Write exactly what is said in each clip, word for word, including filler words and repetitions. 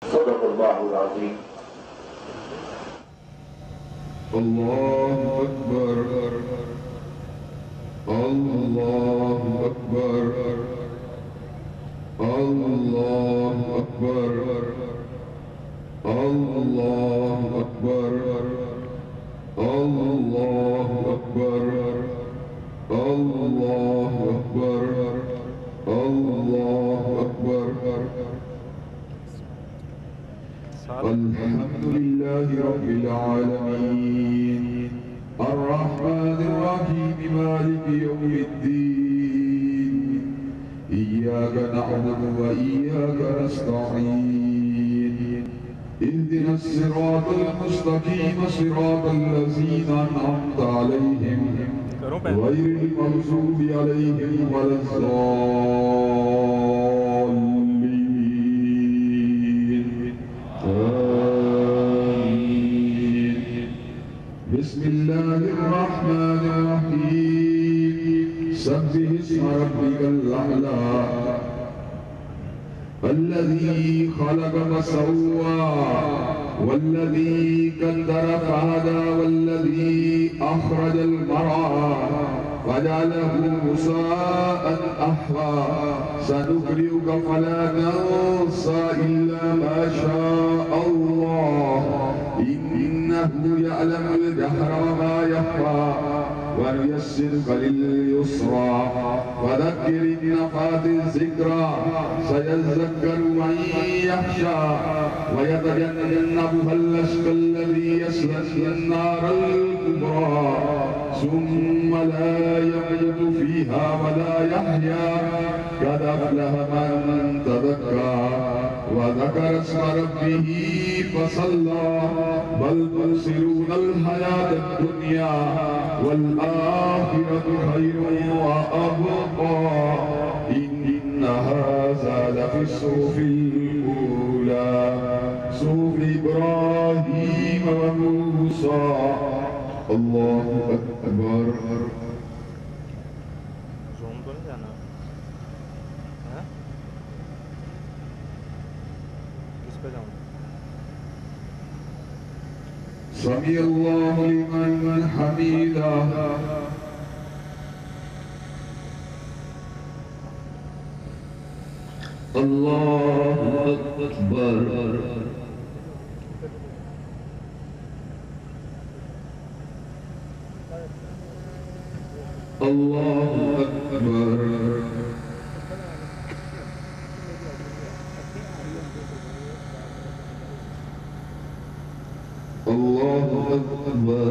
صدق الله العظيم. الله أكبر الله أكبر الله أكبر الله أكبر الله أكبر الله أكبر الله أكبر. الحمد لله رب العالمين الرحمن الرحيم مالك يوم الدين إياك نعبد وإياك نستعين اهدنا الصراط المستقيم صراط الذين أنعمت عليهم غير المغضوب عليهم ولا الضالين آمين. بسم الله الرحمن الرحيم سبح اسم ربك الأعلى الذي خلق فسوى والذي قدر فهدى والذي أخرج المرعى فجعله غثاء أحوى سنقرئك فلا تنسى إلا ما شاء الله إنه يعلم الجهر وما يخفى ونيسرك لليسرى فذكر إن نفعت الذكرى سيذكر من يخشى ويتجنبها الأشقى الذي يصلى النار الكبرى ثم لا يموت فيها ولا يحيا قد أفلح من تذكر وذكر اسم ربه فصلى بل تؤثرون الحياة الدنيا والآخرة خير وأبقى إن هذا لفي الصحف الأولى صحف إبراهيم وموسى. الله أكبر. سمع الله لمن حمده. الله أكبر. الله أكبر. الله أكبر.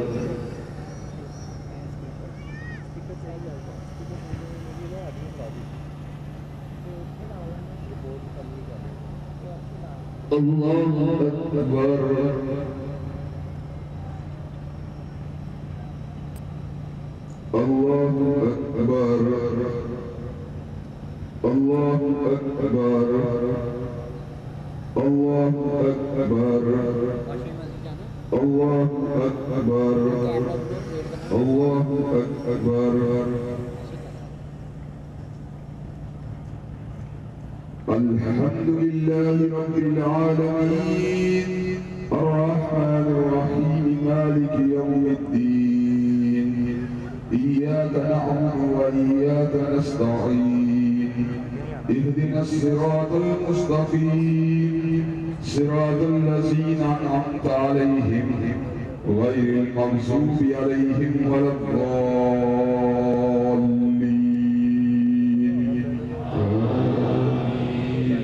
الله أكبر. الله أكبر. الله أكبر. الله أكبر. الله أكبر. الله أكبر. الحمد لله رب العالمين الرحمن الرحيم مالك يوم الدين إياك نعبد وإياك نستعين اهدنا الصراط المستقيم صراط الذين أنعمت عليهم غير المغضوب عليهم ولا الضالين آمين.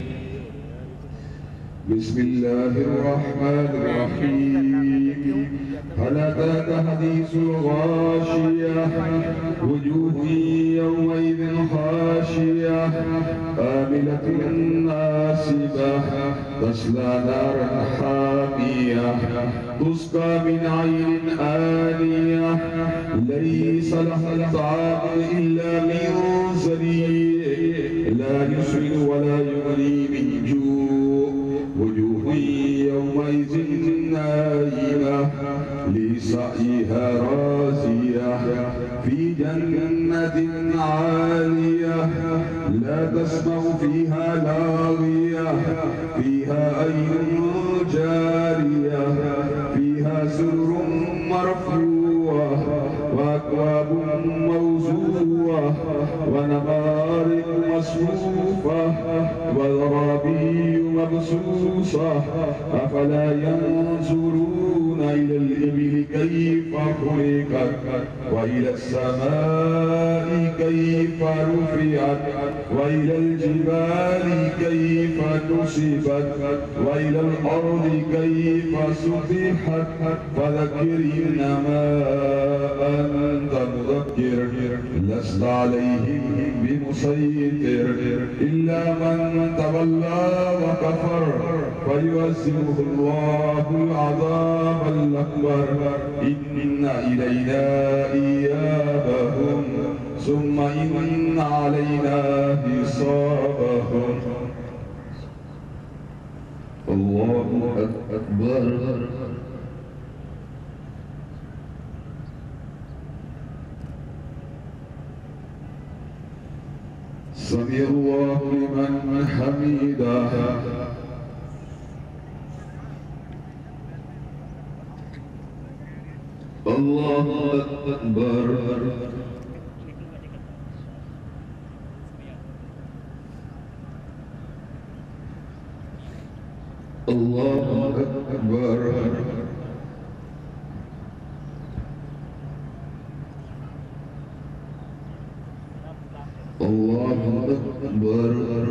بسم الله الرحمن الرحيم هل أتاك حديث الغاشية وجوه يومئذ خاشية آمنة ناصبة تصلى نارا حامية تسقى من عين آنية ليس لها طعام إلا من ضريع لا يسمن ولا يغني من جوع وجوه يومئذ ناعمة لسعيها راضية في جنة عالية لا تسمع فيها لاغية فيها فيها عين جارية فيها سرر مرفوعة وأكواب موزونة ونمارق مصفوفة وزرابي مبثوثة أفلا ينظرون إلى الإبل كيف خلقت وإلى السماء كيف رفعت وإلى الجبال كيف نصبت وإلى الأرض كيف سطحت فذكر إنما أنت مذكر لست عليهم بمسيطر إلا من تولى وكفر فيعذبه الله العذاب الأكبر إن إلينا إيابهم ثم إن علينا حسابهم. الله أكبر. سمع الله لمن حمده. الله أكبر. الله أكبر. الله أكبر.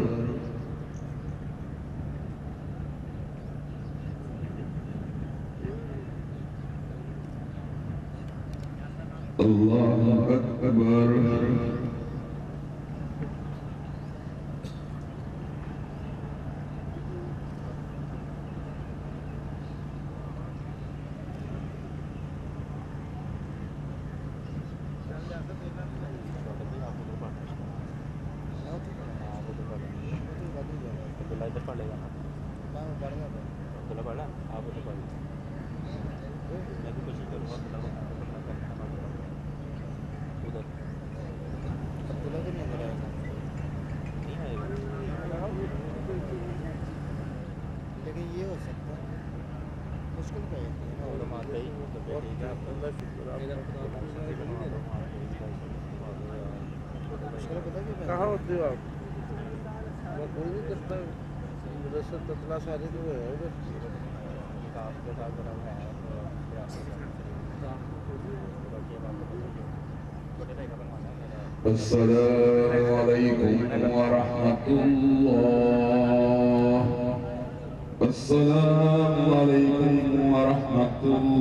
الله أكبر. कहाँ होते हो आप? मैं कोई नहीं करता मुदस्सर ततला सारे जो है उधर अस्सलामु अलैकुम व रहमतुल्लाह। अस्सलामु अलैकुम व रहमतुल्लाह।